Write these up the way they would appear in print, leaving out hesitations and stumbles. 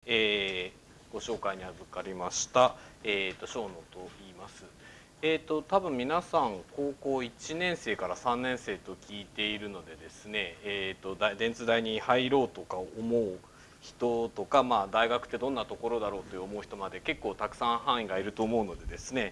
ご紹介に預かりました、小野と言います。多分皆さん高校1年生から3年生と聞いているのでですね、電通大に入ろうとか思う人とか、大学ってどんなところだろうと思う人まで結構たくさん範囲がいると思うのでですね、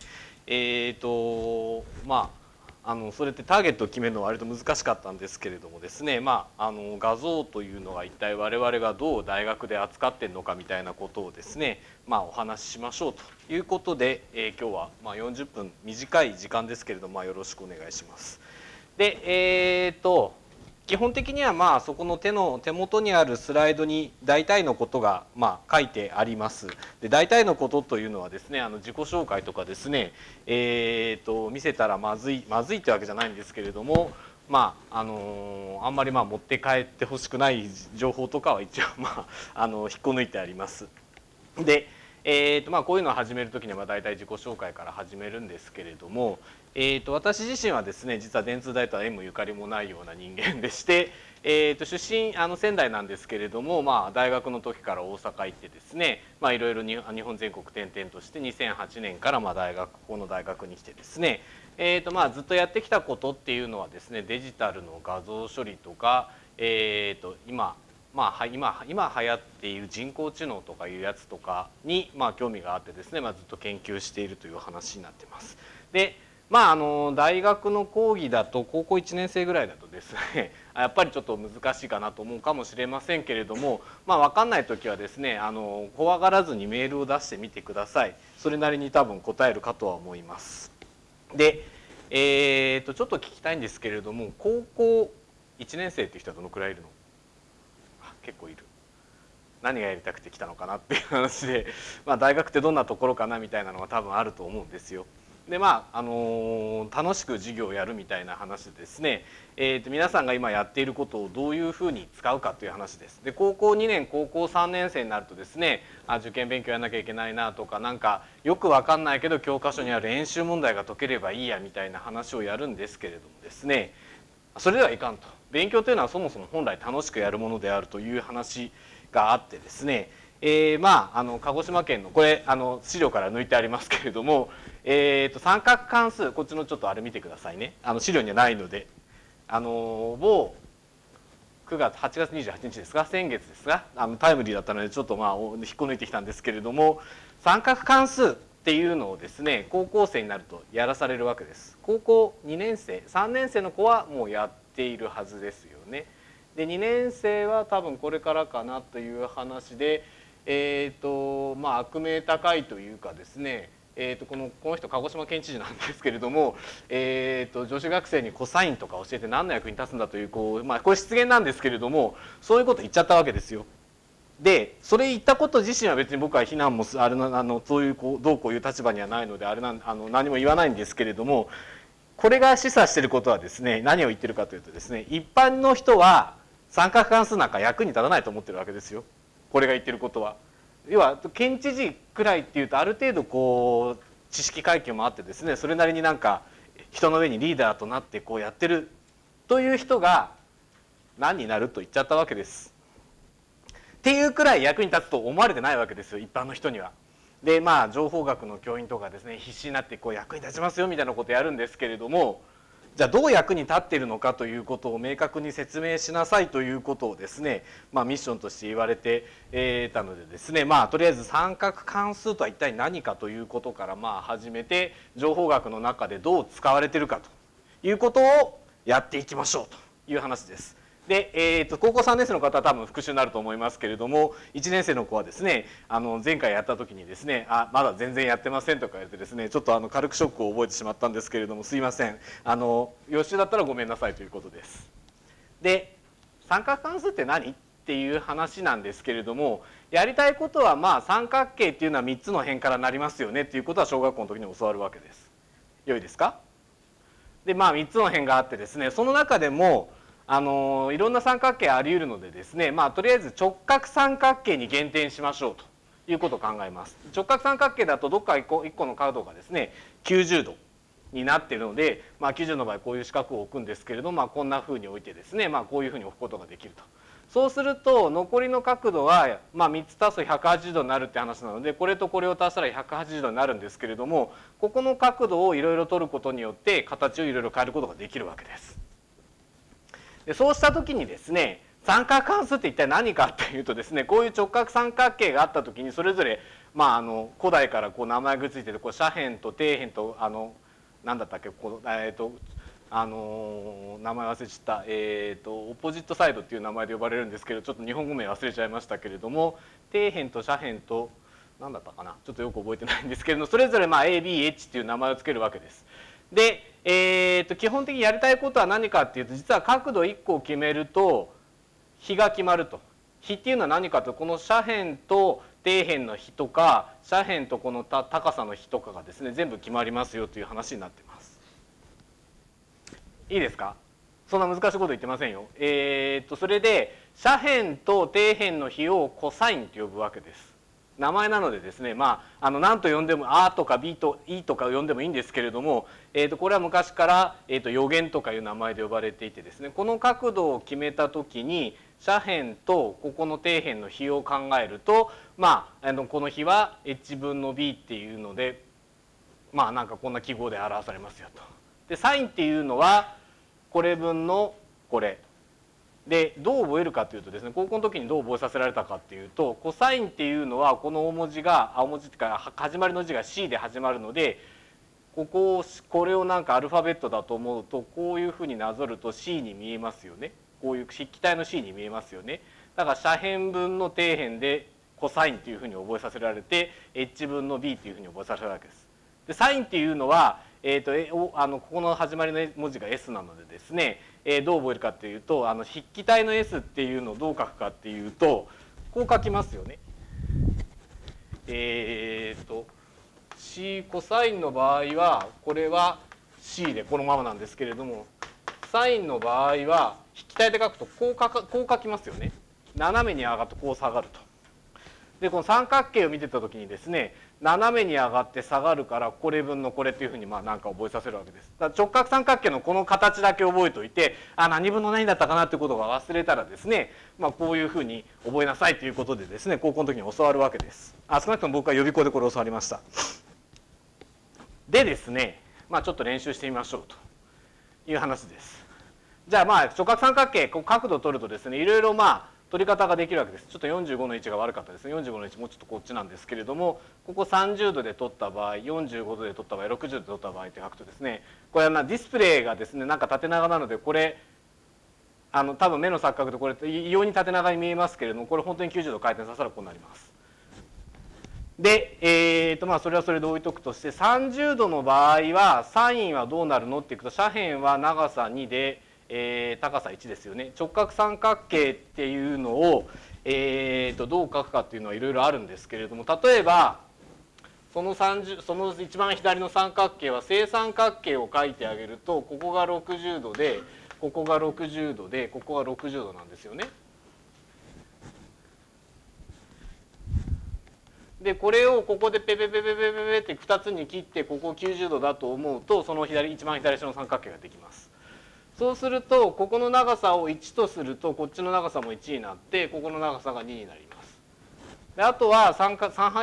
それってターゲットを決めるのは割と難しかったんですけれどもですね、画像というのが一体我々がどう大学で扱っているのかみたいなことをですね、お話ししましょうということで、今日は40分短い時間ですけれども、よろしくお願いします。で、基本的にはそこの手元にあるスライドに大体のことが書いてあります。で、大体のことというのはですね、自己紹介とかですね、見せたらまずいってわけじゃないんですけれども、あんまり持って帰ってほしくない情報とかは一応引っこ抜いてあります。で、こういうのを始める時には大体自己紹介から始めるんですけれども、私自身はですね、実は電通大とは縁もゆかりもないような人間でして、出身仙台なんですけれども、大学の時から大阪行ってですね、いろいろ日本全国転々として2008年からここの大学に来てですね、ずっとやってきたことっていうのはですね、デジタルの画像処理とか、今流行っている人工知能とかいうやつとかに興味があってですね、ずっと研究しているという話になってます。で、大学の講義だと高校1年生ぐらいだとですねやっぱりちょっと難しいかなと思うかもしれませんけれども、分かんない時はですね怖がらずにメールを出してみてください。それなりに多分答えるかとは思います。で、ちょっと聞きたいんですけれども、高校1年生っていう人はどのくらいいるの？結構いる。何がやりたくて来たのかなっていう話で、大学ってどんなところかなみたいなのが多分あると思うんですよ。で楽しく授業をやるみたいな話でですね、皆さんが今やっていることをどういうふうに使うかという話です。で、高校2年高校3年生になるとですね、受験勉強やんなきゃいけないなとか、なんかよく分かんないけど教科書にある演習問題が解ければいいやみたいな話をやるんですけれどもですね、それではいかんと。勉強というのはそもそも本来楽しくやるものであるという話があってですね、鹿児島県のこれ資料から抜いてありますけれども、三角関数、こっちのちょっとあれ見てくださいね、資料にはないので、某8月28日ですか、先月ですがタイムリーだったのでちょっと引っこ抜いてきたんですけれども、三角関数っていうのをですね高校生になるとやらされるわけです。高校2年生3年生の子はもうやっているはずですよね。で2年生は多分これからかなという話で、悪名高いというかですね、この人鹿児島県知事なんですけれども、女子学生にコサインとか教えて何の役に立つんだというこれ失言なんですけれども、そういうこと言っちゃったわけですよ。でそれ言ったこと自身は別に僕は非難もそういうどうこういう立場にはないので何も言わないんですけれども、これが示唆していることはですね、何を言ってるかというとですね、一般の人は三角関数なんか役に立たないと思ってるわけですよ。これが言ってることは。要は県知事くらいっていうとある程度知識階級もあってですね、それなりになんか人の上にリーダーとなってやってるという人が何になると言っちゃったわけです。っていうくらい役に立つと思われてないわけですよ、一般の人には。で情報学の教員とかですね、必死になって役に立ちますよみたいなことをやるんですけれども、じゃあどう役に立っているのかということを明確に説明しなさいということをですね、ミッションとして言われてたのでですね、とりあえず三角関数とは一体何かということから始めて、情報学の中でどう使われているかということをやっていきましょうという話です。で、高校3年生の方は多分復習になると思いますけれども、1年生の子はですね前回やった時にですねまだ全然やってませんとか言ってですね、ちょっと軽くショックを覚えてしまったんですけれども、すいません、予習だったらごめんなさいということです。で、三角関数って何っていう話なんですけれども、やりたいことは三角形っていうのは3つの辺からなりますよねっていうことは小学校の時に教わるわけです。良いですか？で3つの辺があってですね、その中でもいろんな三角形あり得るのでですね、とりあえず直角三角形に限定しましょうということを考えます。直角三角形だとどっか1個の角がですね90度になっているので、90の場合こういう四角を置くんですけれども、こんなふうに置いてですね、こういうふうに置くことができると。 そうすると残りの角度は、3つ足すと180度になるって話なので、これとこれを足したら180度になるんですけれども、ここの角度をいろいろ取ることによって形をいろいろ変えることができるわけです。でそうした時にですね、三角関数って一体何かっていうとですね、こういう直角三角形があった時にそれぞれ、古代からこう名前がついてて、こう斜辺と底辺と何だったっけ、名前忘れちゃった、オポジットサイドっていう名前で呼ばれるんですけど、ちょっと日本語名忘れちゃいましたけれども、底辺と斜辺と何だったかな、ちょっとよく覚えてないんですけれども、それぞれABH っていう名前をつけるわけです。で、基本的にやりたいことは何かっていうと、実は角度1個を決めると比が決まると。比っていうのは何かというと、この斜辺と底辺の比とか斜辺とこの高さの比とかがですね、全部決まりますよという話になっています。いいですか？そんな難しいこと言ってませんよ。それで斜辺と底辺の比をコサインと呼ぶわけです。名前なのでですね、何と呼んでも「あ」とか「B」と「い」とか呼んでもいいんですけれども、これは昔から、余弦とかいう名前で呼ばれていてですね、この角度を決めた時に斜辺とここの底辺の比を考えると、この比は h 分の b っていうので、なんかこんな記号で表されますよと。でサインっていうのはこれ分のこれで、どう覚えるかというとですね、高校の時にどう覚えさせられたかっていうと、コサインっていうのはこの大文字が、青文字っていうか始まりの字が C で始まるので、これをなんかアルファベットだと思うと、こういうふうになぞると C に見えますよね。こういう筆記体の C に見えますよね。だから斜辺分の底辺でコサインというふうに覚えさせられて、h 分の b というふうに覚えさせられるわけです。でサインっていうのは、ここの始まりの文字が S なのでですね、どう覚えるかっていうと、筆記体の S っていうのをどう書くかっていうと、こう書きますよね。C コサインの場合はこれは C でこのままなんですけれども、サインの場合は筆記体で書くとこう書きますよね。斜めに上がってこう下がると。でこの三角形を見てた時にですね、斜めに上がって下がるからこれ分のこれっていうふうになんか覚えさせるわけです。だから直角三角形のこの形だけ覚えておいて、何分の何だったかなっていうことが忘れたらですね、こういうふうに覚えなさいということでですね、高校の時に教わるわけです。少なくとも僕は予備校でこれを教わりました。でですね、ちょっと練習してみましょうという話です。じゃあ直角三角形角度を取るとですね、いろいろ取り方ができるわけです。ちょっと45の位置が悪かったですね。45の位置もうちょっとこっちなんですけれども、ここ30度で取った場合、45度で取った場合、60度で取った場合って書くとですね、これはディスプレイがですね、なんか縦長なので、これ多分目の錯覚でこれ異様に縦長に見えますけれども、これ本当に90度回転させたらこうなります。で、それはそれで置いとくとして、30度の場合はサインはどうなるのっていくと、斜辺は長さ2で高さ1ですよね。直角三角形っていうのを、どう書くかっていうのはいろいろあるんですけれども、例えばその一番左の三角形は正三角形を書いてあげると、ここが60度でここが60度でここが60度なんですよね。でこれをここでペペペペペペペって2つに切って、ここ90度だと思うと、その一番左下の三角形ができます。そうするとここの長さを1とすると、こっちの長さも1になって、ここの長さが2になります。であとは三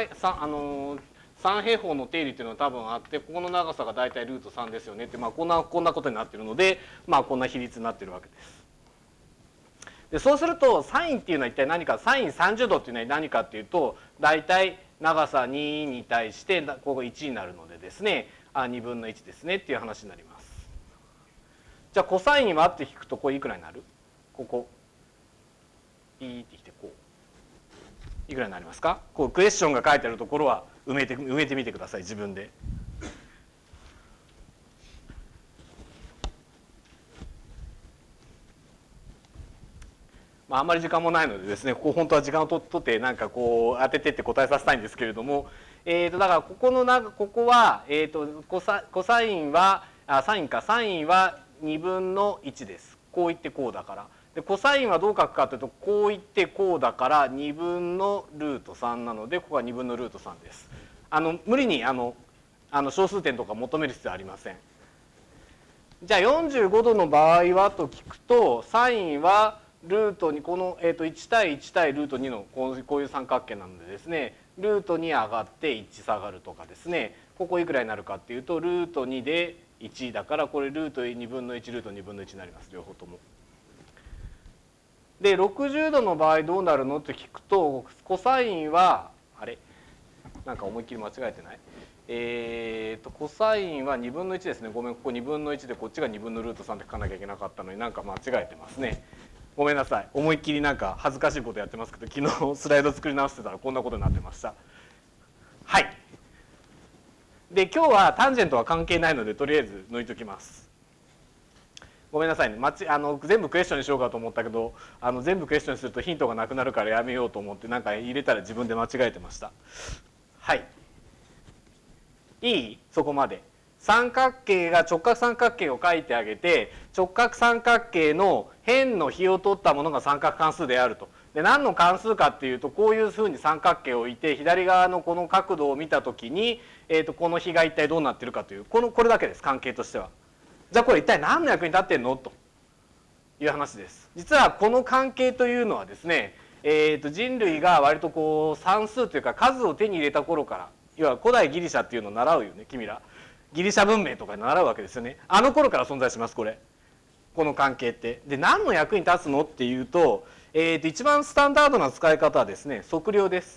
平方の定理っていうのが多分あって、ここの長さが大体ルート3ですよねって、こんなことになっているので、こんな比率になっているわけです。でそうするとサインっていうのは一体何か、サイン30度っていうのは何かっていうと、大体長さ2に対してここ1になるのでですね、2分の1ですねっていう話になります。じゃあコサインはって引くとこれいくらになる？ここピーってきてこういくらになりますか？こうクエスチョンが書いてあるところは埋めてみてください、自分で。あんまり時間もないのでですね、ここ本当は時間を取ってなんかこう当ててって答えさせたいんですけれども、だからここはコサインはサインは2分の1です。こういってこうだから。でコサインはどう書くかというと、こういってこうだから2分のルート3なので、ここは2分のルート3です。無理に小数点とか求める必要はありません。じゃあ45度の場合はと聞くと、サインはルート2この、1対1対ルート2のこういう三角形なのでですね、ルート2上がって1下がるとかですね、ここいくらになるかっていうとルート2で1だから、これルート2分の1ルート2分の1になります、両方とも。で60度の場合どうなるのって聞くと、コサインはあれなんか思いっきり間違えてない？コサインは2分の1ですね。ごめん、ここ2分の1でこっちが2分のルート3って書かなきゃいけなかったのになんか間違えてますね。ごめんなさい。思いっきりなんか恥ずかしいことやってますけど、昨日スライド作り直してたらこんなことになってました。はい。で今日はタンジェントは関係ないのでとりあえず抜いときます。ごめんなさいね。全部クエスチョンにしようかと思ったけど、全部クエスチョンにするとヒントがなくなるからやめようと思ってなんか入れたら自分で間違えてました。はい。いい？そこまで。三角形が直角三角形を書いてあげて、直角三角形の辺の比を取ったものが三角関数であると。で何の関数かっていうと、こういうふうに三角形を置いて左側のこの角度を見た時に、この比が一体どうなってるかというこれだけです、関係としては。じゃあこれ一体何の役に立ってんのという話です。実はこの関係というのはですね、人類が割とこう算数というか数を手に入れた頃から、いわゆる古代ギリシャっていうのを習うよね、君ら。ギリシャ文明とかで習うわけですよね。あの頃から存在します、この関係って。で何の役に立つのっていうと、一番スタンダードな使い方はですね、測量です。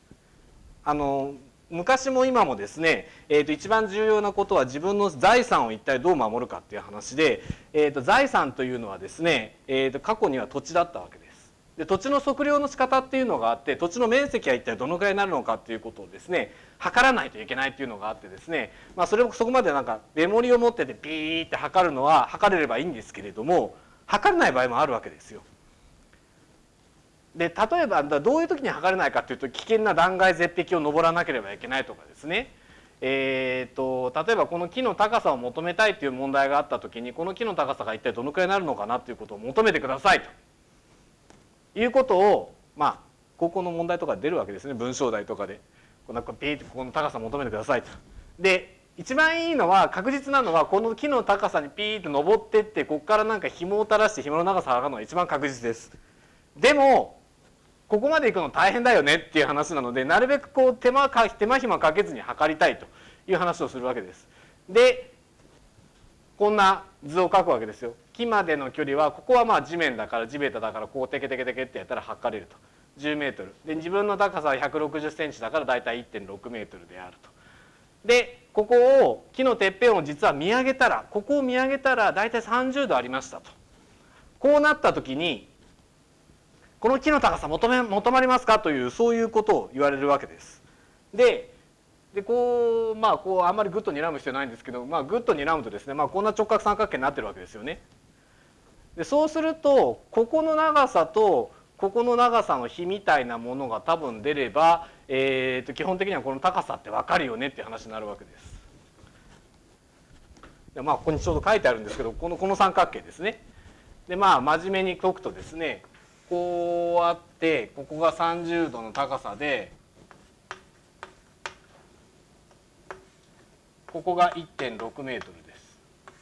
昔も今もですね、一番重要なことは自分の財産を一体どう守るかっていう話で、財産というのはですね、過去には土地だったわけです。で土地の測量の仕方っていうのがあって、土地の面積は一体どのくらいになるのかっていうことをですね測らないといけないっていうのがあってですね、そこまでなんかメモリを持っててピーって測るのは測れればいいんですけれども、測れない場合もあるわけですよ。で例えばどういう時に測れないかというと、危険な断崖絶壁を登らなければいけないとかですね、例えばこの木の高さを求めたいという問題があった時に、この木の高さが一体どのくらいになるのかなということを求めてくださいということを、高校の問題とかで出るわけですね、文章題とかで。なんかピーってこの高さを求めてくださいと。で一番いいのは、確実なのはこの木の高さにピーって登ってって、ここからなんか紐を垂らして紐の長さを測るのが一番確実です。でもここまで行くの大変だよねっていう話なので、なるべくこう手間暇かけずに測りたいという話をするわけです。でこんな図を描くわけですよ。木までの距離は、ここは地面だから地べただから、こうテケテケテケってやったら測れると。10メートルで、自分の高さは160センチだからだいたい 1.6 メートルであると。でここを木のてっぺんを実は見上げたら、ここを見上げたらだいたい30度ありましたと。こうなった時にこの木の高さ求まりますかという、そういうことを言われるわけです。でこうあんまりグッと睨む必要ないんですけど、グッと睨むとですね、こんな直角三角形になってるわけですよね。でそうするとここの長さとここの長さの比みたいなものが多分出れば、基本的にはこの高さって分かるよねっていう話になるわけです。でここにちょうど書いてあるんですけど、この三角形ですね。で真面目に解くとですね、こうあって、ここが30度の高さで、ここが 1.6 メートルです。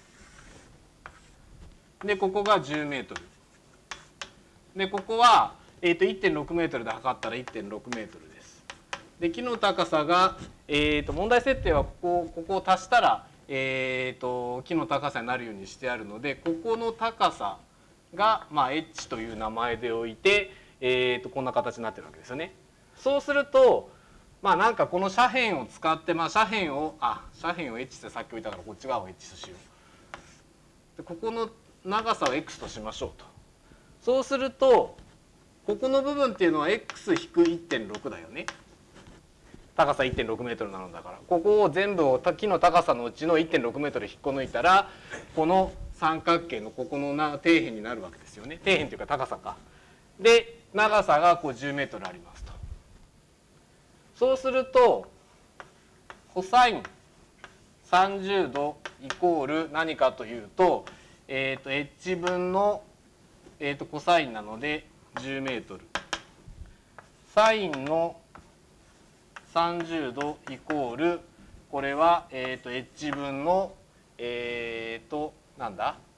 でここが10メートルで、ここは、1.6 メートルで測ったら 1.6 メートルです。で木の高さが、問題設定はここを足したら、木の高さになるようにしてあるので、ここの高さが、h という名前でおいて、こんな形になってるわけですよね。そうするとなんかこの斜辺を使って、斜辺をh ってさっき置いたからこっち側を h としよう。でここの長さを x としましょうと。そうするとここの部分っていうのは x-1.6 だよね。高さ 1.6 メートルなのだから、ここを全部を木の高さのうちの 1.6 メートル引っこ抜いたら、この三角形のここの底辺になるわけですよね。底辺というか高さか。で長さがこう10メートルありますと。そうするとコサイン30度イコール何かというと、h 分の、コサインなので10メートル。サインの30度イコール、これは、h 分のなんだ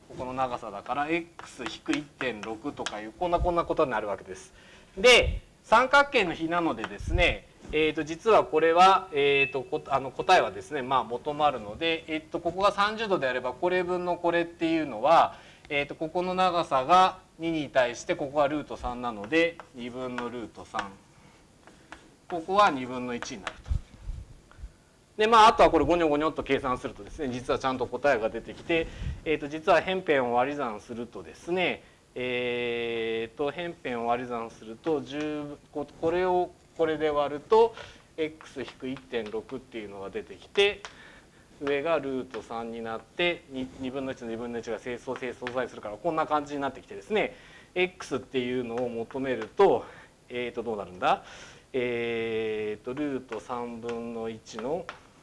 ここの長さだから x-1.6 とかいうこんなことになるわけです。で三角形の比なのでですね、実はこれは、答えはですね、まあ、求まるので、ここが30度であればこれ分のこれっていうのは、ここの長さが2に対してここはルート3なので2分のルート3、ここは2分の1になると。でまああとはこれゴニョゴニョっと計算するとですね、実はちゃんと答えが出てきて、実は辺辺を割り算するとですね、辺辺を割り算するとこれをこれで割ると x-1.6 っていうのが出てきて、上がルート3になって 2分の1の2分の1が相相殺するからこんな感じになってきてですね、x っていうのを求めるとどうなるんだ、ルート3分の1の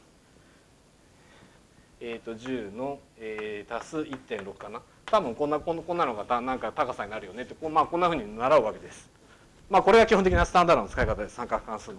10の足す 1.6 かな、多分こんなのがなんか高さになるよねって、まあ、こんなふうに習うわけです。まあ、これが基本的なスタンダードの使い方です、三角関数の。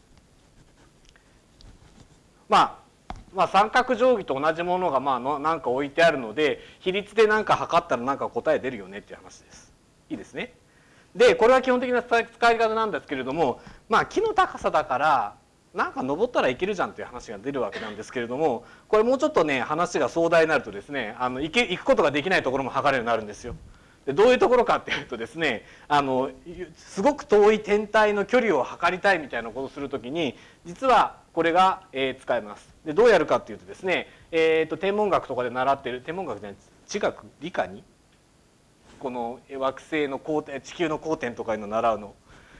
まあ三角定規と同じものがまあなんか置いてあるので、比率で何か測ったらなんか答え出るよねっていう話です。いいですね。でこれは基本的な使い方なんですけれども、まあ木の高さだからなんか登ったらいけるじゃんっていう話が出るわけなんですけれども、これもうちょっとね話が壮大になるとですね、行くことができないところも測れるようになるんですよ。でどういうところかっていうとですね、すごく遠い天体の距離を測りたいみたいなことをするときに実はこれが使えます。でどうやるかっていうとですね、天文学とかで習っている、天文学じゃない、地学理科にこの惑星の公転、地球の公転とかいうのを習うの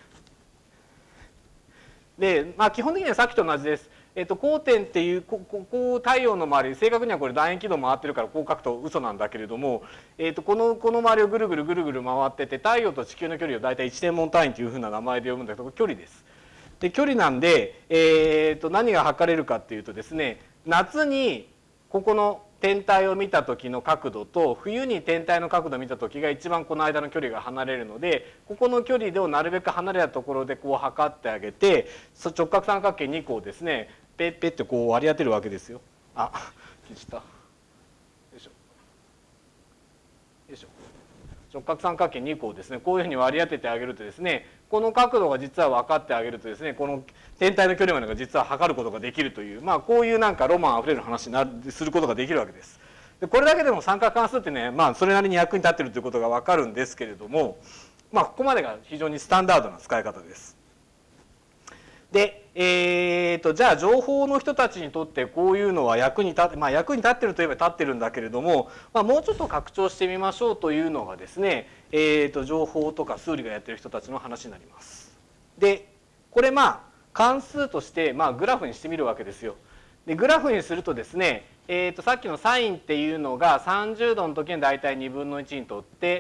で、まあ、基本的にはさっきと同じです。公転っていうこう太陽の周り、正確にはこれ楕円軌道回ってるからこう書くと嘘なんだけれども、この周りをぐるぐる回ってて、太陽と地球の距離を大体1天文単位というふうな名前で呼ぶんだけど、距離です。で距離なんで、何が測れるかっていうとですね、夏にここの天体を見た時の角度と冬に天体の角度を見た時が一番この間の距離が離れるので、ここの距離をなるべく離れたところでこう測ってあげて、直角三角形2個をですねペッペッってこう割り当てるわけですよ。あ、消した。よいしょ。よいしょ。直角三角形2個をですねこういうふうに割り当ててあげるとですね、この角度が実は分かってあげるとですね、この天体の距離までが実は測ることができるという、まあこういうなんかロマンあふれる話にすることができるわけです。でこれだけでも三角関数ってね、まあそれなりに役に立ってるということが分かるんですけれども、まあここまでが非常にスタンダードな使い方です。で、じゃあ情報の人たちにとってこういうのは役に立って、まあ役に立ってるといえば立ってるんだけれども、まあ、もうちょっと拡張してみましょうというのがですね、情報とか数理がやってる人たちの話になります。でこれまあ関数としてまあグラフにしてみるわけですよ。でグラフにするとですね、さっきのサインっていうのが30度の時に大体2分の1にとって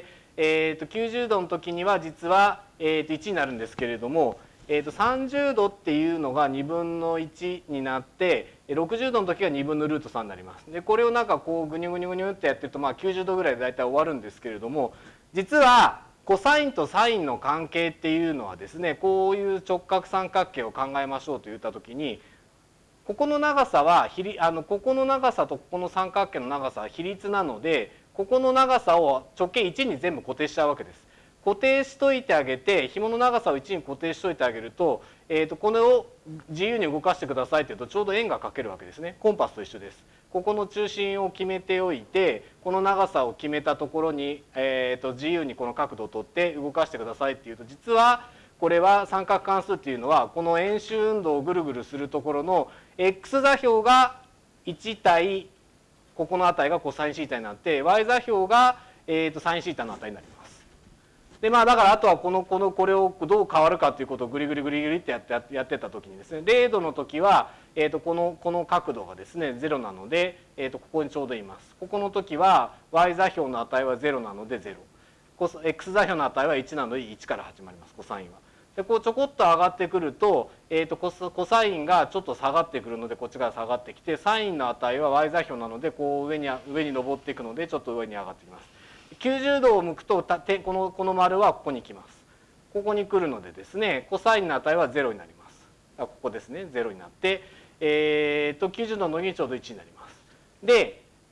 、90度の時には実は、1になるんですけれども、30度っていうのが2分の1になって60度の時が2分のルート3になります。でこれをなんかこうグニュグニュグニュってやってるとまあ90度ぐらいで大体終わるんですけれども、実はコサインとサインの関係っていうのはですね、こういう直角三角形を考えましょうといった時に、ここの長さはここの長さとここの三角形の長さは比率なので、ここの長さを直径1に全部固定しちゃうわけです。固定しといてあげて、紐の長さを1に固定しといてあげると、これを自由に動かしてくださいって言うとちょうど円が描けるわけですね。コンパスと一緒です。ここの中心を決めておいて、この長さを決めたところに、自由にこの角度を取って動かしてくださいっていうと、実はこれは三角関数っていうのはこの円周運動をぐるぐるするところの x 座標が1対ここの値がコサインシータになって y 座標がサインシータの値になります。でまあだからあとはこれをどう変わるかということをグリグリグリグリってやってた時にですね、0度の時はこの角度がですね0なのでここにちょうどいます。ここの時は y 座標の値は0なので0。x 座標の値は1なので1から始まります、コサインは。でこうちょこっと上がってくると、コサインがちょっと下がってくるのでこっちから下がってきて、サインの値は y 座標なのでこう上に上っていくのでちょっと上に上がってきます。90度を向くとこの丸はここに来ます。ここに来るのでですね、コサインの値は0になります。ここですね、0になって、90度の時にちょうど1になります。で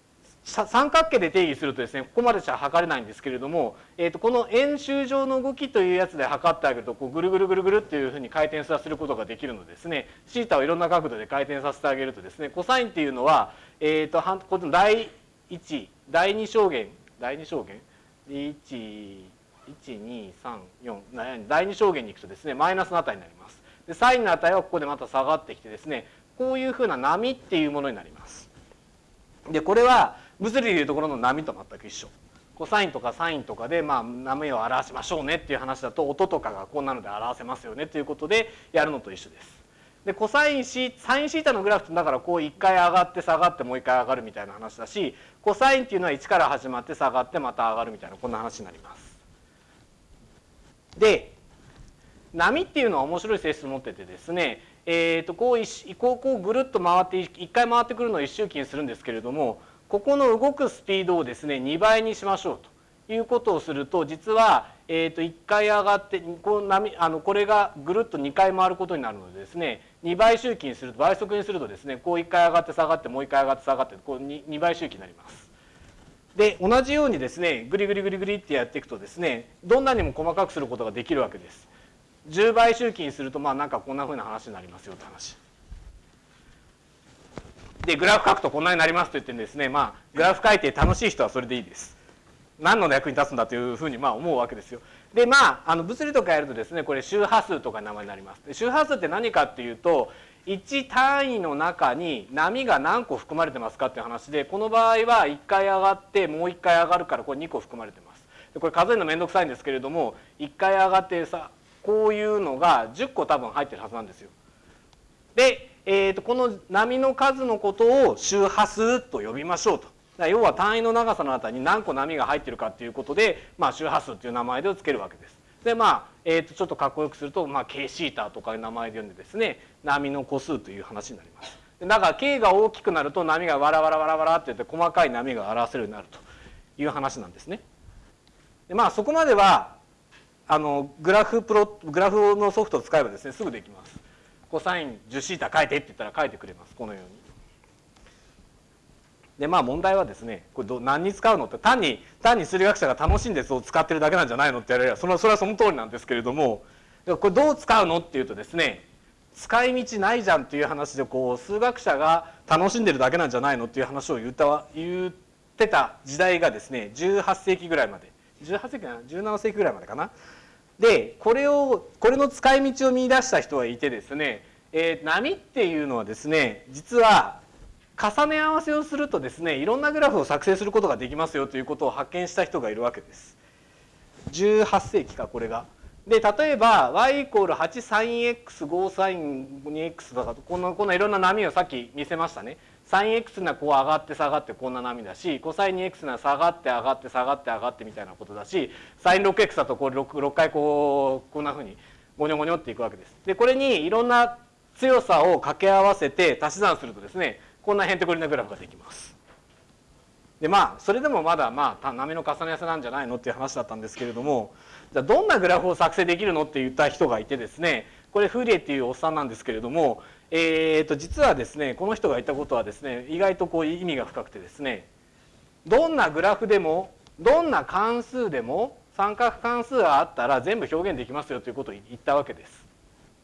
三角形で定義するとですね、ここまでしか測れないんですけれども、この円周上の動きというやつで測ってあげると、こうぐるぐるぐるぐるっていうふうに回転させることができるのでですね、θをいろんな角度で回転させてあげるとですね、コサインっていうのは、この第1、第2象限、第2象限、1、2、3、4、第2象限に行くとですね、マイナスの値になります。で、サインの値はここでまた下がってきてですね、こういうふうな波っていうものになります。で、これは物理でいうところの波と全く一緒。コサインとかサインとかで波を表しましょうねっていう話だと、音とかがこんなので表せますよねということでやるのと一緒です。で、サインシータのグラフってだからこう1回上がって下がってもう1回上がるみたいな話だし、コサインっていうのは1から始まって下がってまた上がるみたいなこんな話になります。で、波っていうのは面白い性質を持っててですね、こうぐるっと回って1回回ってくるのを一周期にするんですけれども、ここの動くスピードをですね2倍にしましょうということをすると、実は1回上がってこれがぐるっと2回回ることになるのでですね、2倍周期にすると倍速にするとですね、こう1回上がって下がってもう1回上がって下がってこう 2倍周期になります。で、同じようにですねグリグリグリグリってやっていくとですね、どんなにも細かくすることができるわけです。10倍周期にするとなんかこんなふうな話になりますよって話で、グラフ書くとこんなになりますと言ってですね、グラフ書いて楽しい人はそれでいいです。何の役に立つんだというふうに思うわけですよ。で、物理とかやるとですね、これ周波数とか名前になります。で、周波数って何かっていうと、1単位の中に波が何個含まれてますかっていう話で、この場合は1回上がってもう1回上がるからこれ2個含まれてます。で、これ数えるのめんどくさいんですけれども、1回上がってこういうのが10個多分入ってるはずなんですよ。で、この波の数のことを周波数と呼びましょうと。要は単位の長さのあたりに何個波が入ってるかっていうことで、周波数という名前でつけるわけです。で、ちょっとかっこよくすると、K シータとかいう名前で呼んでですね、波の個数という話になります。だから K が大きくなると波がワラワラワラワラっていって細かい波が表せるようになるという話なんですね。で、そこまではグラフのソフトを使えばですねすぐできます。コサイン10シータ書いてって言ったら書いてくれます。このように。で、問題はですね、これ何に使うのって、単に数理学者が楽しんでそう使ってるだけなんじゃないのって言われればそれはその通りなんですけれども、これどう使うのっていうとですね、使い道ないじゃんっていう話で数学者が楽しんでるだけなんじゃないのっていう話を言ってた時代がですね18世紀ぐらいまで、18世紀かな、17世紀ぐらいまでかな。で、これの使い道を見出した人がいてですね、波っていうのはですね、実は重ね合わせをするとですね、いろんなグラフを作成することができますよということを発見した人がいるわけです。18世紀か、これが。で、例えば y=8sinx5sin2x とかこんないろんな波をさっき見せましたね。sinx ならこう上がって下がってこんな波だし、cos2x なら下がって上がって下がって上がってみたいなことだし、sin6x だとこれ 6回こんなふうにゴニョゴニョっていくわけです。で、これにいろんな強さを掛け合わせて足し算するとですね、こんなへんてこりなグラフができます。で、それでもまだ波の重ね合わせなんじゃないのっていう話だったんですけれども、じゃあどんなグラフを作成できるのって言った人がいてですね、これフーリエっていうおっさんなんですけれども、実はですねこの人が言ったことはですね意外と意味が深くてですね、どんなグラフでもどんな関数でも三角関数があったら全部表現できますよということを言ったわけです。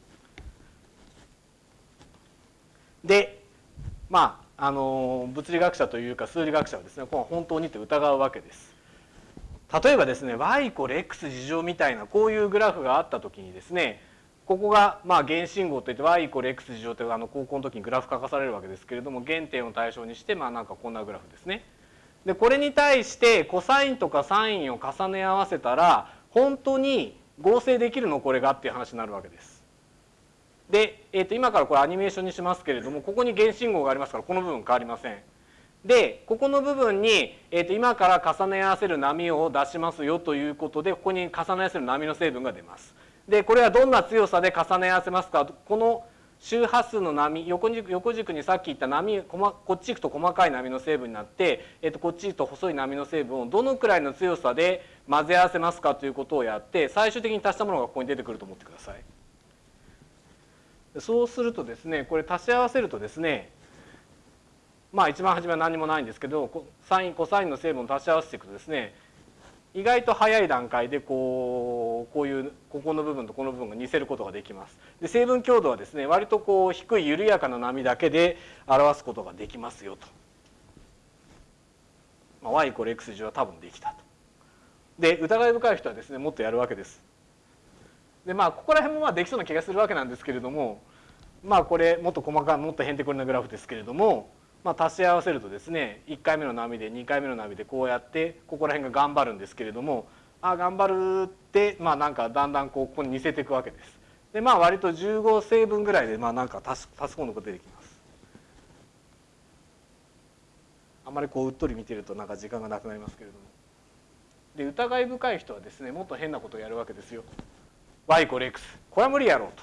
で、物理学者というか数理学者はですねこれは本当にって疑うわけです。例えばですね y=x みたいなこういうグラフがあった時にですね、ここが原信号といって y=x って高校の時にグラフ書かされるわけですけれども、原点を対象にしてなんかこんなグラフですね。で、これに対してコサインとかサインを重ね合わせたら本当に合成できるのこれがっていう話になるわけです。で、今からこれアニメーションにしますけれども、ここに原信号がありますからこの部分変わりません。で、ここの部分に、今から重ね合わせる波を出しますよということで、ここに重ね合わせる波の成分が出ます。で、これはどんな強さで重ね合わせますか。この周波数の波、横軸にさっき言った波、こっち行くと細かい波の成分になって、こっち行くと細い波の成分をどのくらいの強さで混ぜ合わせますかということをやって、最終的に足したものがここに出てくると思ってください。そうするとですね、これ足し合わせるとですね、 まあ一番初めは何もないんですけど、サインコサインの成分を足し合わせていくとですね、意外と早い段階でこういうここの部分とこの部分が似せることができます。で成分強度はですね割とこう低い緩やかな波だけで表すことができますよと。まあ、y=x10は多分できたと。で疑い深い人はですねもっとやるわけです。でまあここら辺もまあできそうな気がするわけなんですけれども、まあこれもっと細かいもっとへんてこりなグラフですけれども、まあ、足し合わせるとですね1回目の波で2回目の波でこうやってここら辺が頑張るんですけれども、頑張るってまあなんかだんだんここに似せていくわけです。でまあ割と15成分ぐらいでまあなんか足す込むことが出てきます。あんまりこううっとり見てるとなんか時間がなくなりますけれども、で疑い深い人はですねもっと変なことをやるわけですよ。y=x これは無理やろうと。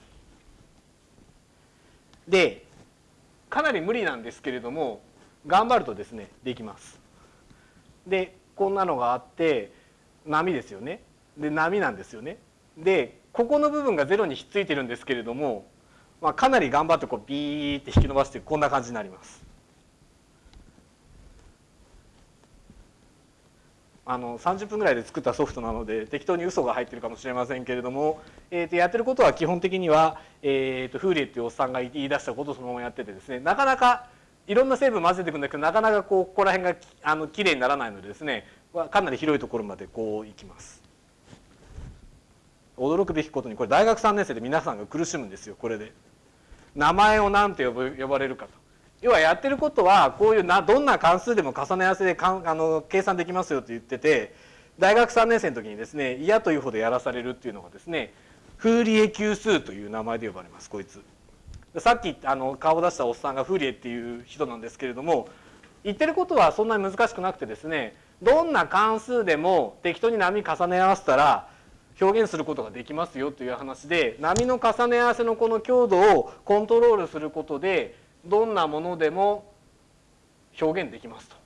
でかなり無理なんですけれども頑張るとですねできます。でこんなのがあって波ですよね。で波なんですよね。でここの部分がゼロにひっついてるんですけれども、まあ、かなり頑張ってこうビーって引き伸ばしてこんな感じになります。30分ぐらいで作ったソフトなので適当に嘘が入ってるかもしれませんけれども、やってることは基本的には、フーリエっていうおっさんが言い出したことをそのままやっててですね、なかなかいろんな成分混ぜていくんだけどなかなかここら辺がきれいにならないのでですねかなり広いところまでこういきます。驚くべきことにこれ大学3年生で皆さんが苦しむんですよ。これで名前を何て呼ばれるかと。要はやってることはこういうどんな関数でも重ね合わせで計算できますよと言ってて、大学3年生の時にですね嫌というほどやらされるっていうのがですねフーリエ級数という名前で呼ばれます。こいつさっき顔を出したおっさんがフーリエっていう人なんですけれども、言ってることはそんなに難しくなくてですねどんな関数でも適当に波重ね合わせたら表現することができますよという話で、波の重ね合わせのこの強度をコントロールすることでどんなものでも表現できますと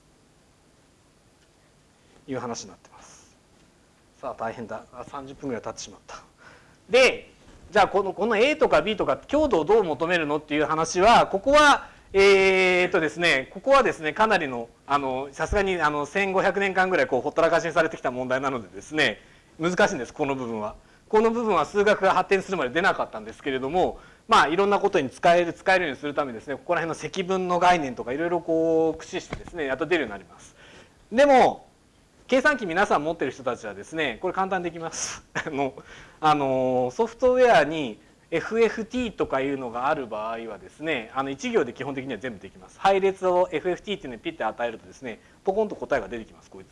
いう話になってます。さあ大変だ、30分ぐらい経ってしまった。でじゃあこの A とか B とか強度をどう求めるのっていう話はここはですねここはですねかなりのさすがに1500年間ぐらいこうほったらかしにされてきた問題なのでですね難しいんです。この部分は数学が発展するまで出なかったんですけれども、まあいろんなことに使えるようにするためにですねここら辺の積分の概念とかいろいろこう駆使してですねやっと出るようになります。でも計算機皆さん持ってる人たちはですねこれ簡単にできます。ソフトウェアに FFT とかいうのがある場合はですね1行で基本的には全部できます。配列を FFT っていうのにピッて与えるとですねポコンと答えが出てきます。こいつ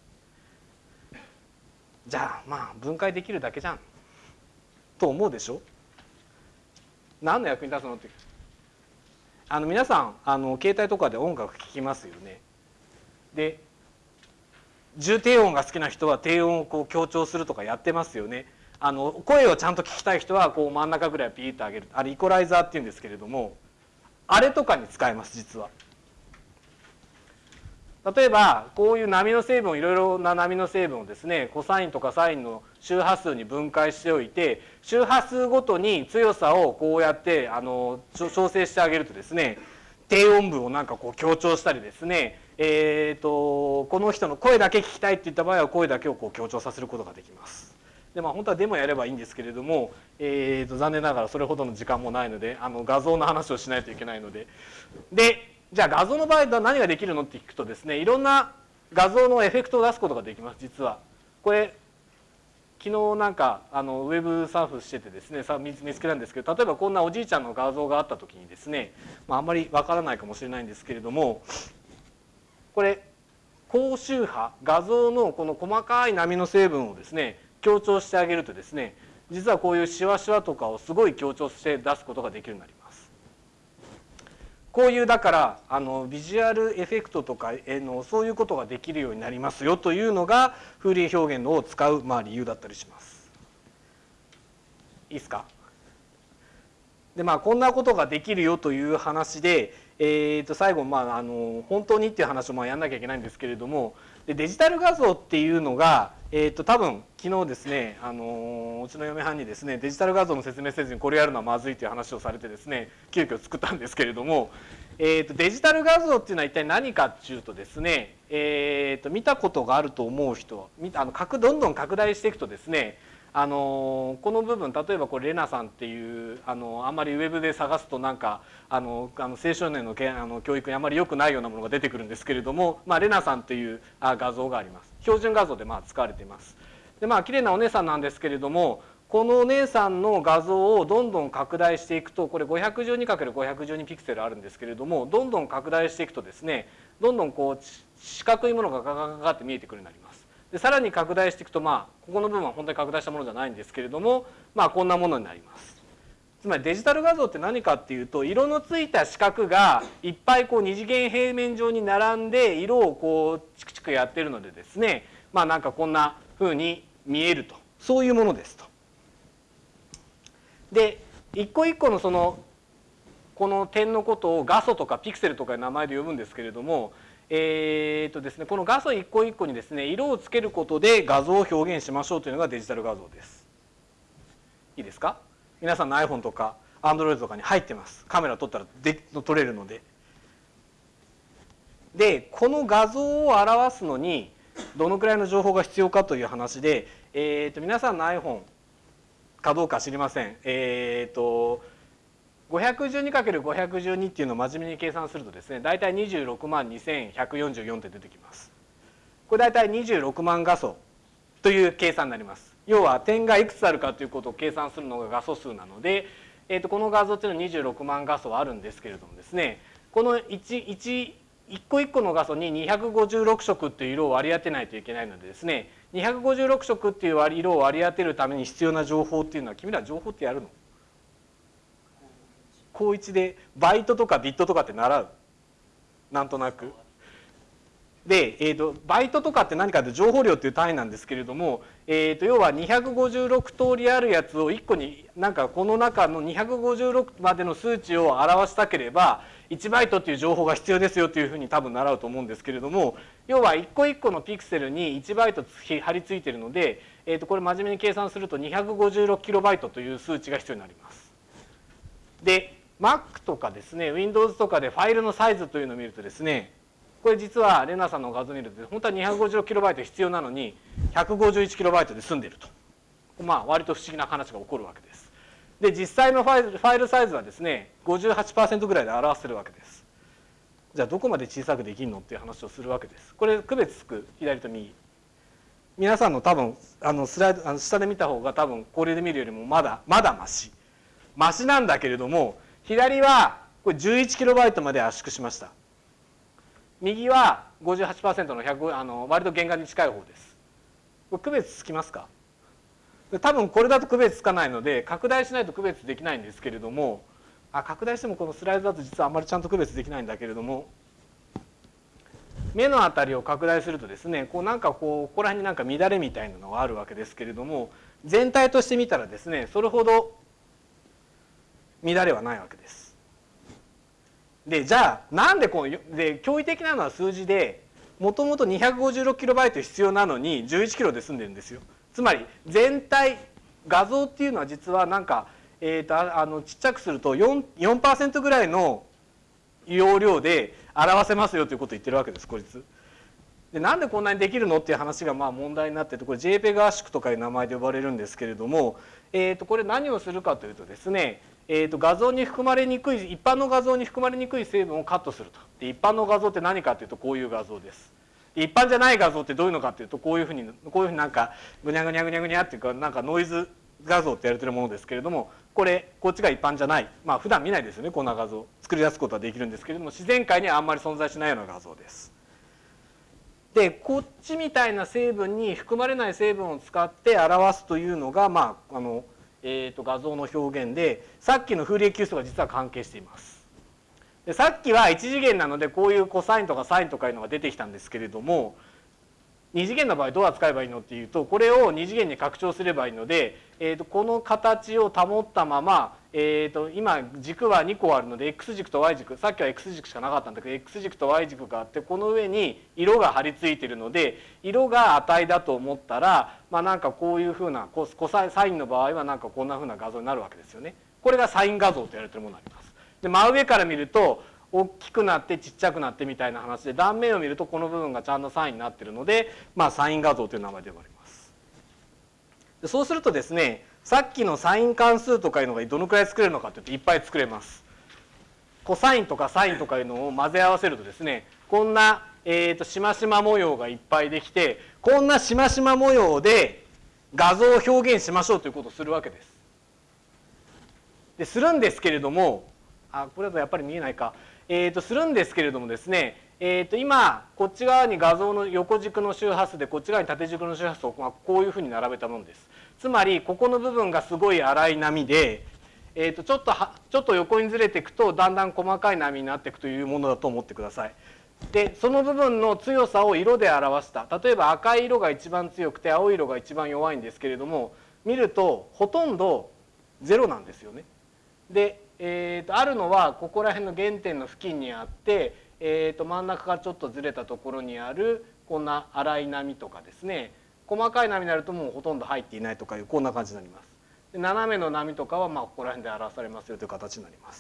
じゃあまあ分解できるだけじゃんと思うでしょ。何の役に立つのって皆さん携帯とかで音楽聴きますよね。で重低音が好きな人は低音をこう強調するとかやってますよね。声をちゃんと聞きたい人はこう真ん中ぐらいピーッと上げる、あれイコライザーっていうんですけれども、あれとかに使えます。実は例えばこういう波の成分をいろいろな波の成分をですねコサインとかサインの周波数に分解しておいて周波数ごとに強さをこうやって調整してあげるとですね低音部をなんかこう強調したりですねこの人の声だけ聞きたいっていった場合は声だけをこう強調させることができます。でまあ本当はデモやればいいんですけれども、残念ながらそれほどの時間もないので画像の話をしないといけないので。じゃあ画像の場合は何ができるのって聞くとですねいろんな画像のエフェクトを出すことができます。実はこれ昨日なんかウェブサーフしててですね見つけたんですけど、例えばこんなおじいちゃんの画像があった時にですね、あんまりわからないかもしれないんですけれども、これ高周波画像のこの細かい波の成分をですね強調してあげるとですね実はこういうシワシワとかをすごい強調して出すことができるようになります。こういうだからビジュアルエフェクトとかそういうことができるようになりますよというのがフーリエ表現を使う理由だったりします。いいですか。でこんなことができるよという話で、最後本当にっていう話をやんなきゃいけないんですけれども、デジタル画像っていうのが多分昨日ですねうちの嫁はんにですねデジタル画像の説明せずにこれやるのはまずいという話をされてですね急遽作ったんですけれども、 デジタル画像っていうのは一体何かっていうとですね、見たことがあると思う人どんどん拡大していくとですね、この部分例えばこれレナさんっていうあんまりウェブで探すとなんか青少年の教育にあまり良くないようなものが出てくるんですけれども、レナさんっていう画像があります。標準画像で使われています。で綺麗なお姉さんなんですけれども、このお姉さんの画像をどんどん拡大していくと、これ 512×512 ピクセルあるんですけれども、どんどん拡大していくとですね、どんどんこう四角いものがガガガガって見えてくるようになります。でさらに拡大していくとここの部分は本当に拡大したものじゃないんですけれども、こんなものになります。つまりデジタル画像って何かっていうと、色のついた四角がいっぱいこう二次元平面上に並んで色をこうチクチクやってるのでですね、なんかこんな風に見えると、そういうものですと。で一個一個のこの点のことを画素とかピクセルとかいう名前で呼ぶんですけれども、ですね、この画素一個一個にですね色をつけることで画像を表現しましょうというのがデジタル画像です。いいですか？皆さんの iPhone とか Android とかに入ってます。カメラ撮ったら撮れるので。でこの画像を表すのにどのくらいの情報が必要かという話で、皆さんの iPhone かどうか知りません。512×512 っていうのを真面目に計算するとですね、大体26万2144って出てきます。これ大体26万画素という計算になります。要は点がいくつあるかということを計算するのが画素数なので、この画像っていうのは26万画素あるんですけれどもですね、この一個一個の画素に256色っていう色を割り当てないといけないのでですね、256色っていう色を割り当てるために必要な情報っていうのは、君ら情報ってやるの？高1でバイトとかビットとかって習う？なんとなく。で、バイトとかって何かって情報量っていう単位なんですけれども、要は256通りあるやつを1個になんかこの中の256までの数値を表したければ1バイトっていう情報が必要ですよというふうに多分習うと思うんですけれども、要は一個一個のピクセルに1バイト貼り付いているので、これ真面目に計算すると256キロバイトという数値が必要になります。で Mac とかですね Windows とかでファイルのサイズというのを見るとですね、これ実はレナさんの画像を見ると本当は 256KB 必要なのに 151KB で済んでいると、割と不思議な話が起こるわけです。で実際のファイルサイズはですね 58% ぐらいで表せるわけです。じゃあどこまで小さくできるのっていう話をするわけです。これ区別つく左と右、皆さんの多分スライド下で見た方が多分これで見るよりもまだマシなんだけれども、左はこれ 11KB まで圧縮しました。右は 58% の100割と原画に近い方です。これ区別つきますか？多分これだと区別つかないので拡大しないと区別できないんですけれども、拡大してもこのスライドだと実はあんまりちゃんと区別できないんだけれども、目のあたりを拡大するとですね、なんかここら辺になんか乱れみたいなのがあるわけですけれども、全体として見たらですねそれほど乱れはないわけです。でじゃあなんでで驚異的なのは数字で、もともと 256KB 必要なのに 11KB で済んでるんですよ。つまり全体画像っていうのは実はなんか、ちっちゃくすると 4% ぐらいの容量で表せますよということを言ってるわけです、こいつ。でなんでこんなにできるのっていう話が問題になってて、これ JPEG 圧縮とかいう名前で呼ばれるんですけれども、これ何をするかというとですね、画像に含まれにくい一般の画像に含まれにくい成分をカットすると。で一般の画像って何かというとこういう画像です。で一般じゃない画像ってどういうのかというとこういうふうになんかぐにゃぐにゃぐにゃぐにゃっていうかなんかノイズ画像って言われてるものですけれども、こっちが一般じゃない、普段見ないですよね、こんな画像作り出すことはできるんですけれども、自然界にはあんまり存在しないような画像です。でこっちみたいな成分に含まれない成分を使って表すというのが画像の表現で、さっきのフーリエ級数が実は関係しています。でさっきは1次元なのでこういうコサインとかサインとかいうのが出てきたんですけれども、2次元の場合どう扱えばいいのっていうと、これを2次元に拡張すればいいので、この形を保ったまま、今軸は2個あるので X 軸と Y 軸、さっきは X 軸しかなかったんだけど X 軸と Y 軸があって、この上に色が貼り付いているので、色が値だと思ったら、なんかこういうふうなサインの場合はなんかこんなふうな画像になるわけですよね。これがサイン画像と言われているものになります。で真上から見ると大きくなってちっちゃくなってみたいな話で、断面を見るとこの部分がちゃんとサインになっているので、サイン画像という名前で呼ばれます。でそうするとですね、さっきのサイン関数とかいうのがどのくらい作れるのかというといっぱい作れます。コサインとかサインとかいうのを混ぜ合わせるとですね、こんなしましま模様がいっぱいできて、こんなしましま模様で画像を表現しましょうということをするわけです。でするんですけれども、これだとやっぱり見えないか。するんですけれどもですね、今こっち側に画像の横軸の周波数でこっち側に縦軸の周波数をこういうふうに並べたものです。つまりここの部分がすごい粗い波で、ちょっと横にずれていくとだんだん細かい波になっていくというものだと思ってください。でその部分の強さを色で表した。例えば赤い色が一番強くて青い色が一番弱いんですけれども、見るとほとんどゼロなんですよね。であるのはここら辺の原点の付近にあって、真ん中からちょっとずれたところにあるこんな粗い波とかですね、細かい波になるともうほとんど入っていないとかいうこんな感じになります。で斜めの波とかはここら辺で表されますよという形になります。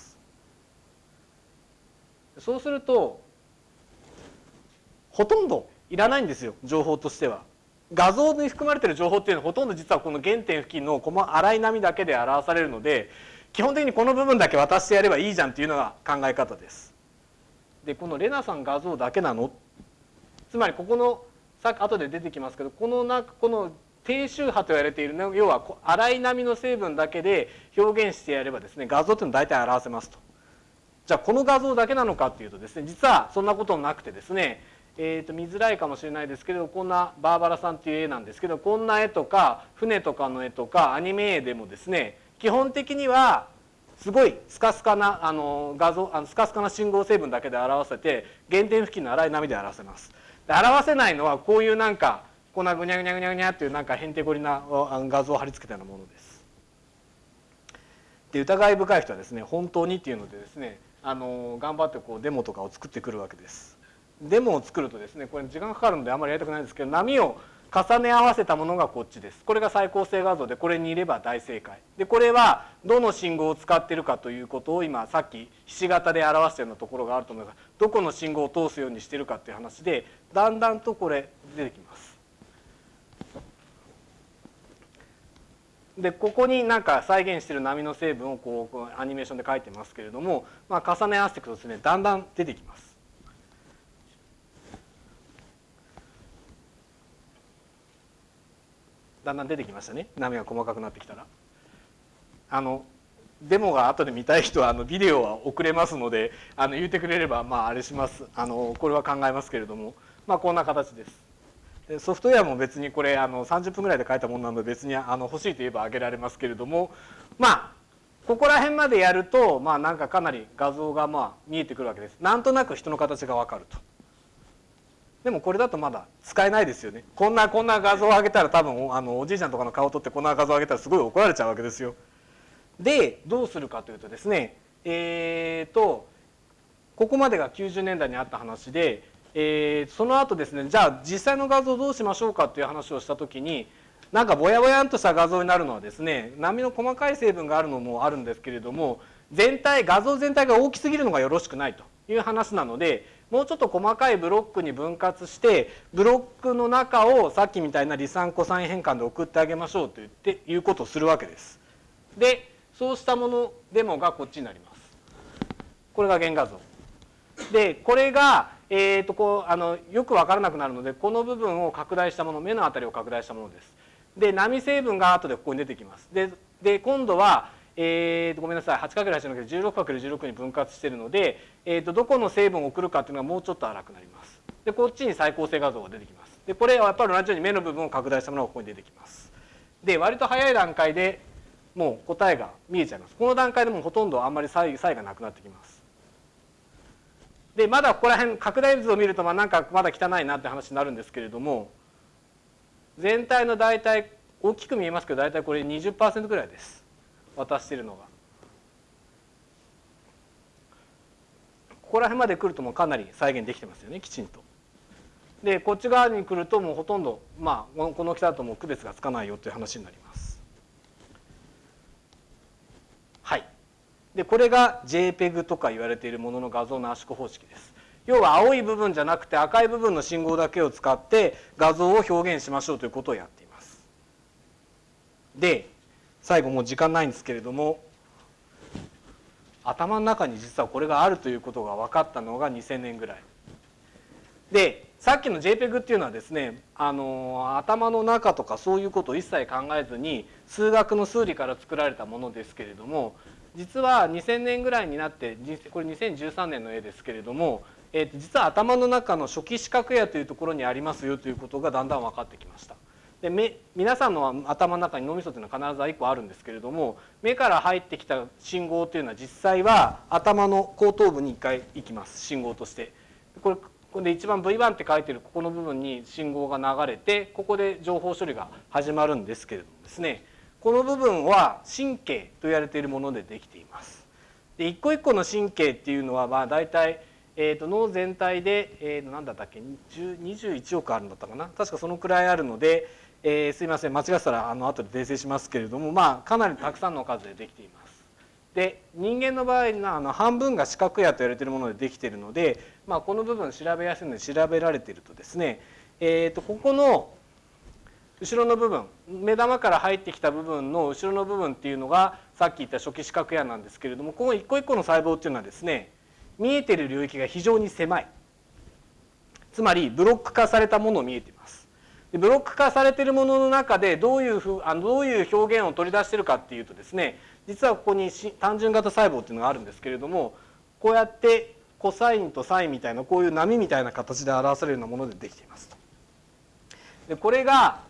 そうするとほとんどいらないんですよ、情報としては。画像に含まれている情報っていうのはほとんど実はこの原点付近の粗い波だけで表されるので、基本的にこの部分だけ渡してやればいいじゃんっていうのが考え方です。でこのレナさん画像だけなの？つまりここのさっき後で出てきますけど、この低周波と言われているの要は粗い波の成分だけで表現してやればですね、画像っていうのを大体表せますと。じゃあこの画像だけなのかっていうとですね、実はそんなことなくてですね、見づらいかもしれないですけど、こんなバーバラさんっていう絵なんですけど、こんな絵とか船とかの絵とかアニメ絵でもですね、基本的にはすごいスカスカなスカスカな信号成分だけで表せて、原点付近の粗い波で表せます。で表せないのはこういうこんなぐにゃぐにゃぐにゃぐにゃっていうへんてこりな画像を貼り付けたようなものです。で疑い深い人はですね、本当にっていうのでですね、頑張ってデモとかを作ってくるわけです。デモを作るとですね、これ時間かかるのであんまりやりたくないんですけど、波を重ね合わせたものがこっちです。これが最高精画像で、これにいれば大正解で、これはどの信号を使っているかということを今さっきひし形で表したようなところがあると思いますが、どこの信号を通すようにしているかっていう話でだんだんとこれ出てきます。でここに再現している波の成分をアニメーションで書いてますけれども、重ね合わせていくとですね、だんだん出てきます。だんだん出てきましたね。波が細かくなってきたら。デモが後で見たい人はビデオは送れますので言ってくれればあれします。これは考えますけれども、こんな形です。でソフトウェアも別にこれ30分ぐらいで書いたものなので別に欲しいと言えばあげられますけれども、ここら辺までやるとかなり画像が見えてくるわけです。なんとなく人の形が分かると。でもこれだとまだ使えないですよね。こんな画像を上げたら多分おじいちゃんとかの顔を撮ってこんな画像を上げたらすごい怒られちゃうわけですよ。でどうするかというとですね、ここまでが90年代にあった話で、その後ですね、じゃあ実際の画像をどうしましょうかという話をした時に、ぼやぼやんとした画像になるのはですね、波の細かい成分があるのもあるんですけれども、画像全体が大きすぎるのがよろしくないという話なので、もうちょっと細かいブロックに分割して、ブロックの中をさっきみたいな離散コサイン変換で送ってあげましょうということをするわけです。でそうしたものデモがこっちになります。これが原画像で、これがよく分からなくなるので、この部分を拡大したもの、目のあたりを拡大したものです。で波成分が後でここに出てきます。で今度はごめんなさい、8×8 の 16×16 に分割しているので、どこの成分を送るかっていうのがもうちょっと粗くなります。でこっちに最高精画像が出てきます。でこれはやっぱり同じように目の部分を拡大したものがここに出てきます。で割と早い段階でもう答えが見えちゃいます。この段階でもほとんどあんまり差異がなくなってきます。でまだここら辺拡大図を見るとまだ汚いなって話になるんですけれども、全体の大体大きく見えますけど大体これ 20% ぐらいです、渡しているのが。ここら辺まで来るともうかなり再現できてますよね、きちんと。でこっち側に来るともうほとんどこの大きさだともう区別がつかないよという話になります。はい。 でこれが JPEG とか言われているものの画像の圧縮方式です。要は青い部分じゃなくて赤い部分の信号だけを使って画像を表現しましょうということをやっています。で最後もう時間ないんですけれども、頭の中に実はこれがあるということが分かったのが2000年ぐらいで、さっきの JPEG っていうのはですね、頭の中とかそういうことを一切考えずに数学の数理から作られたものですけれども、実は2000年ぐらいになって、これ2013年の絵ですけれども、実は頭の中の初期視覚野というところにありますよということがだんだん分かってきました。で皆さんの頭の中に脳みそというのは必ず1個あるんですけれども、目から入ってきた信号というのは実際は頭の後頭部に1回行きます、信号として。これで一番 V1 って書いてるここの部分に信号が流れて、ここで情報処理が始まるんですけれどもですね、この部分は神経と言われているものでできています。で一個一個の神経っていうのはまあ大体脳全体で、何だったっけ、21億あるんだったかな、確かそのくらいあるので、すいません間違ってたら後で訂正しますけれども、まあかなりたくさんの数でできています。で人間の場合の半分が視覚野と言われているものでできているので、まあ、この部分調べやすいので調べられているとですね、ここの後ろの部分、目玉から入ってきた部分の後ろの部分っていうのがさっき言った初期視覚野なんですけれども、この一個一個の細胞っていうのはですね、見えている領域が非常に狭い、つまりブロック化されたものを見えています。でブロック化されているものの中でどういう表現を取り出しているかっていうとですね、実はここに単純型細胞っていうのがあるんですけれども、こうやってコサインとサインみたいなこういう波みたいな形で表されるようなものでできていますと。でこれが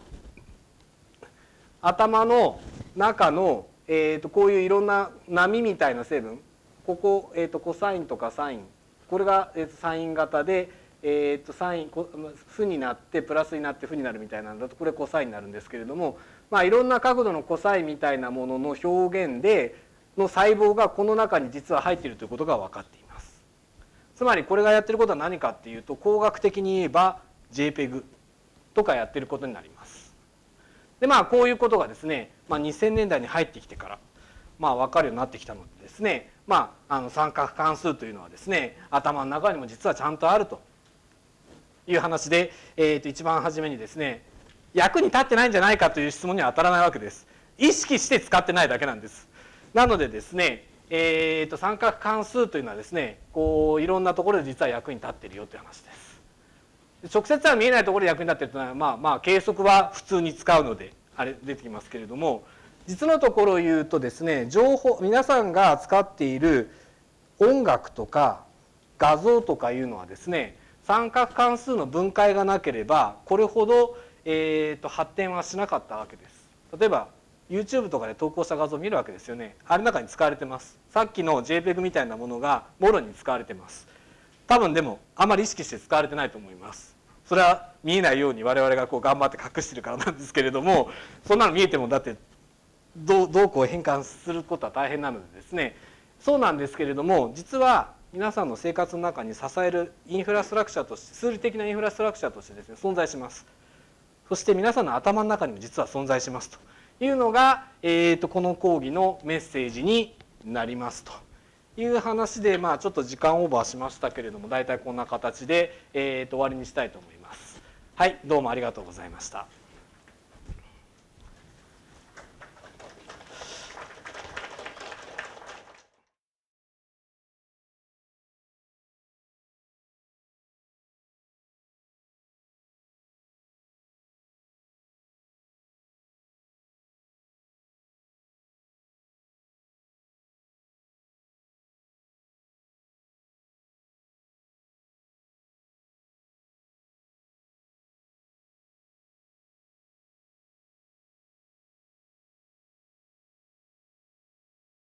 頭の中の、こういういろんな波みたいな成分、ここ、コサインとかサイン、これが、サイン型で、サイン負になってプラスになって負になるみたいなんだと、これコサインになるんですけれども、まあ、いろんな角度のコサインみたいなものの表現での細胞がこの中に実は入っているということが分かっています。つまりこれがやってることは何かっていうと、工学的に言えば JPEG とかやってることになります。でまあこういうことがですね、まあ、2000年代に入ってきてからまあ分かるようになってきたのでですね、まあ、三角関数というのはですね、頭の中にも実はちゃんとあるという話で、一番初めにですね、役に立ってないんじゃないかという質問には当たらないわけです。意識して使ってないだけなんです。なのでですね、三角関数というのはですね、こういろんなところで実は役に立っているよという話です。直接は見えないところで役に立っているというのは、まあ計測は普通に使うのであれ出てきますけれども、実のところを言うとですね、情報、皆さんが使っている音楽とか画像とかいうのはですね、三角関数の分解がなければこれほど、発展はしなかったわけです。例えば YouTube とかで投稿した画像を見るわけですよね。あれの中に使われてます。さっきの JPEG みたいなものがもろに使われてます。多分でもあまり意識して使われてないと思います。それは見えないように我々がこう頑張って隠してるからなんですけれども、そんなの見えてもだってどうこう変換することは大変なのでですね、そうなんですけれども、実は皆さんの生活の中に支えるインフラストラクチャーとして、数理的なインフラストラクチャーとしてですね存在します。そして皆さんの頭の中にも実は存在しますというのが、この講義のメッセージになりますという話で、まあちょっと時間オーバーしましたけれども、大体こんな形で、終わりにしたいと思います。はい、どうもありがとうございました。